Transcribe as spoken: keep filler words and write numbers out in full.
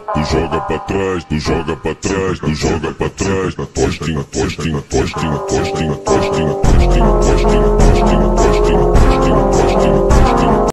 tu joga pra trás, tu joga pra trás, tu joga pra trás. Postinho, postinho, postinho, postinho, postinho, postinho, postinho, postinho.